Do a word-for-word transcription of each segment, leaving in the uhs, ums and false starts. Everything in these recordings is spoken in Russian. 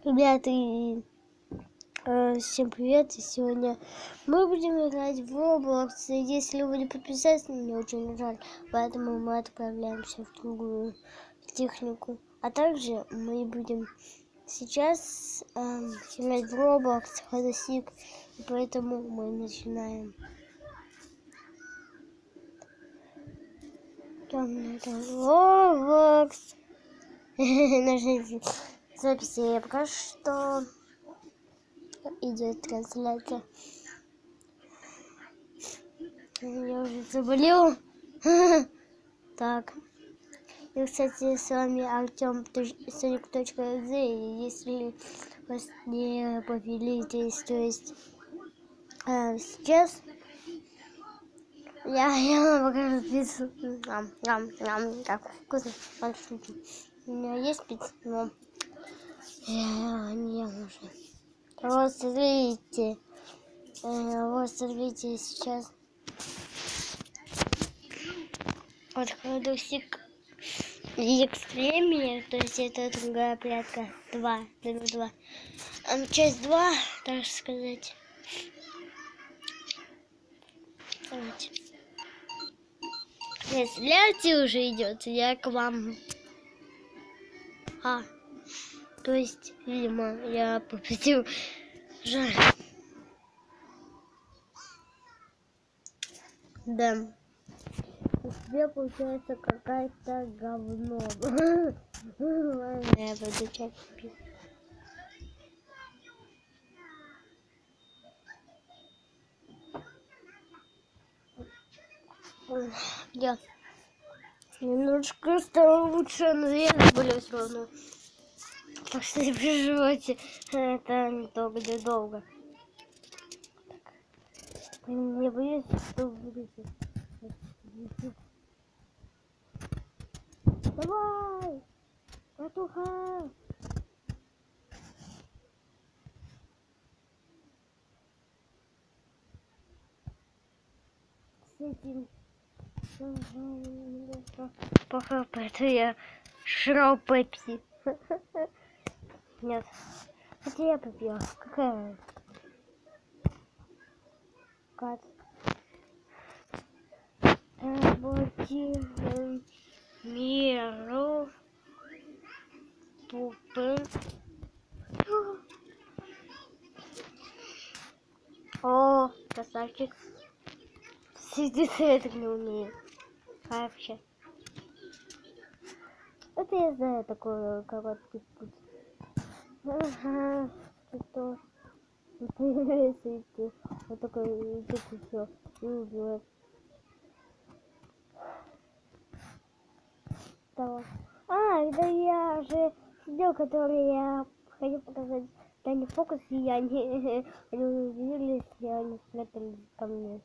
Ребята, и, э, всем привет! И сегодня мы будем играть в Roblox. И если вы не подписались, мне очень жаль, поэтому мы отправляемся в другую технику. А также мы будем сейчас э, играть в Roblox, Ходосик, и поэтому мы начинаем. Там это Roblox. Нажмите записи. Я пока что идет трансляция. Я уже заболел. Так. И, кстати, с вами Артем Соник точка экс зэ. Если вас не поделитесь, то есть э, сейчас я, я вам покажу пиццу. Ам, ам, ам, как вкусно. У меня есть пицца, но я не ем уже. Вот смотрите. Э, вот смотрите сейчас. Вот Ходосик и Экстремия, то есть это другая прятка. Два, номер два. А, часть два, так сказать. Давайте. Трансляция уже идет, я к вам. А, то есть, видимо, я попросил. Жаль. Да. У тебя получается какая-то говно. Ладно, я буду чай пить. Я немножко стало лучше, но я заболел все равно. Так что не переживайте, это не то будет долго. Так. Не боюсь, что будете. Давай! Катуха! С этим... Пока, поэтому я жрал пепси. Нет. Хотя я попил. Какая? Кат. Работаем миру. Пупы. О, красавчик. Сидит, я так не умею. А вообще. Это я знаю такое короткий путь. Ага, что? Ты вот такой идет и все. И убивает. А, это я же сидел, который я хотел показать Тайный фокус, и я не, они удивились, и они спрятались ко мне.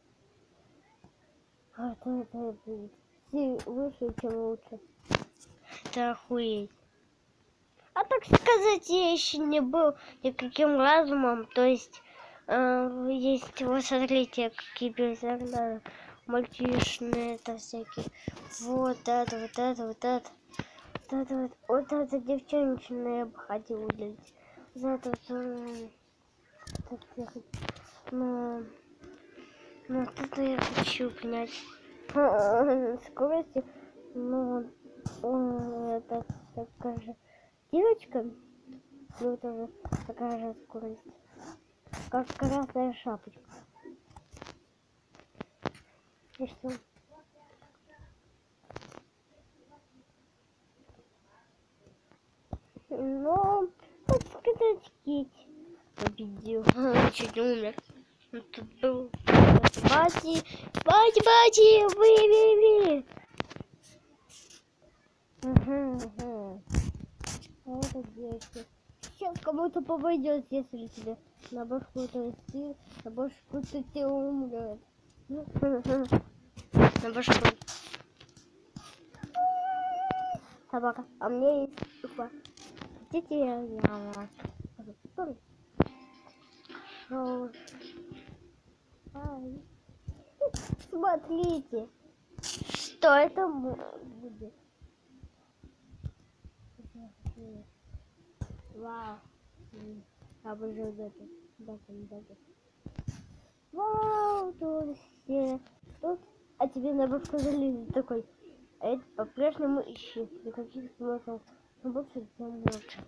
А это, это будет выше, чем лучше. Это охуеть. А так сказать, я еще не был никаким разумом, то есть э, есть, вот смотрите, какие персонажи мальчишные, это всякие. Вот это, вот это, вот это. Вот это, вот, вот это девчоночное я бы хотел удалить. За это вот, вот, но, но тут я хочу принять скорости, но это такая же девочка, ну тоже такая же скорость, как красная шапочка. И что? Ну, так сказать, Кит победил. Чуть не умер. Тут был Бати, Бати, Бати, вы, вы, вы. Угу, угу. А это девочка. Сейчас кому-то попадет, если тебе на башку то ты, на башку то тебе умрет. На башку. Собака. А мне есть тупо. Хотите, я вам расскажу? Смотрите, что это будет. Вау. Обожаю это. Да, да, да. Вау, тут все. Тут, а тебе наоборот сказали такой. Это по-прежнему ищи. Для каких смыслов? Но больше, тем лучше.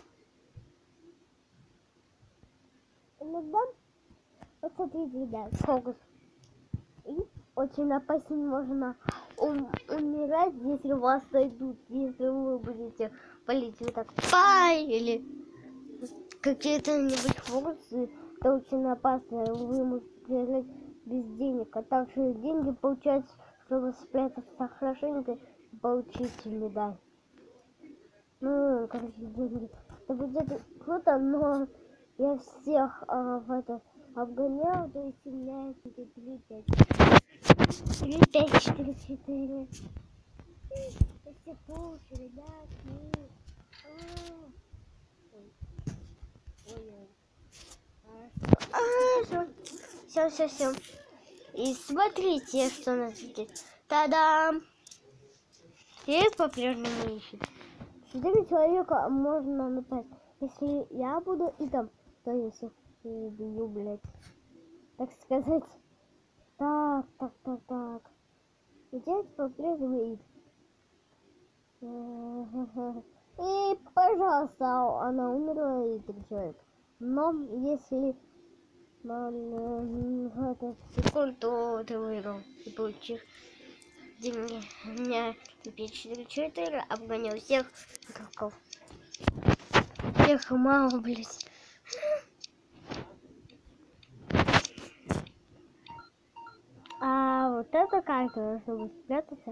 Иногда, вот смотрите, ребят, фокус. И очень опасен, можно ум умирать, если вас найдут, если вы будете палить вот так, пай, или какие-то-нибудь фокусы, это очень опасно, вы можете проиграть без денег, а также деньги получаются, чтобы спрятаться хорошенько и получить медаль. Ну, короче, деньги. Это будет круто, но я всех а, в это обгонял, то есть у меня эти три пять. три пять четыре четыре. Все получше, ребят. Все, все, все. И смотрите, что у нас здесь. Та-дам! И по-прежнему ищет. Четыре человека можно напасть. Если я буду и там, то я всех убью, блядь. Так сказать. Так, так, так, так. Здесь по-прежнему. И, пожалуйста, она умерла и три человека. Но если на эту секунду, то ты выиграл и получишь деньги. У меня теперь четыре четыре, обгонял всех игроков. Всех мало, блядь. А вот эта карта, чтобы спрятаться.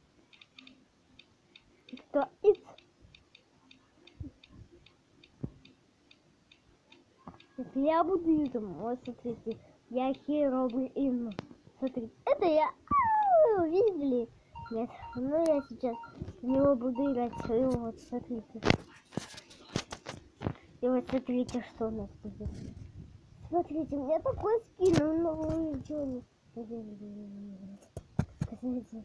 Кто из? Если я буду юзом, вот смотрите, я Хероблин. Смотрите, это я. А-а-а, видели? Нет, ну я сейчас в него буду играть. И вот смотрите. И вот смотрите, что у нас будет. Смотрите, у меня такой скин, но вы ничего не... Смотрите.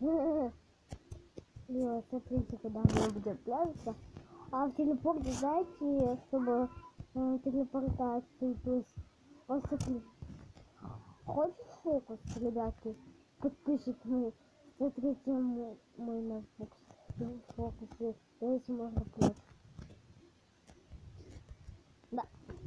И вот смотрите, когда мы будем плавиться. А в телепорте, знаете, чтобы э, телепортацию, то есть, вот смотрите. Хочешь фокус, ребятки? Подпишите мы. Смотрите мой, мой на фокус. Фокусы. Если можно плыть. Да.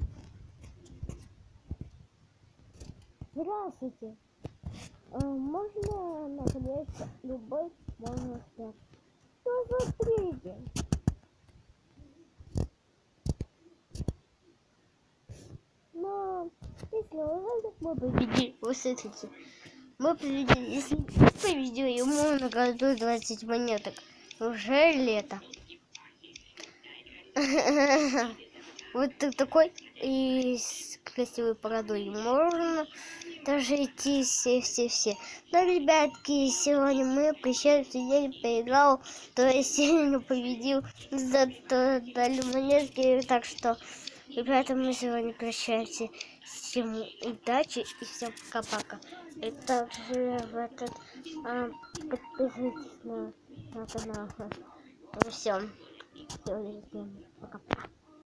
Здравствуйте. А, можно наконец-то любой можно снять. Ну, смотрите. Но если вы мы победили, вы смотрите. Мы победили, если победил, ему награду двадцать монеток. Уже лето. Вот такой и с красивой бородой. Можно даже идти все-все-все. Ну, ребятки, сегодня мы прощаемся. Я не поиграл, то есть я не победил, зато дали монетки. Так что, ребята, мы сегодня прощаемся. Всем удачи и всем пока-пока. И также в этот а, подписывайтесь на, на канал. Всем, всем пока-пока.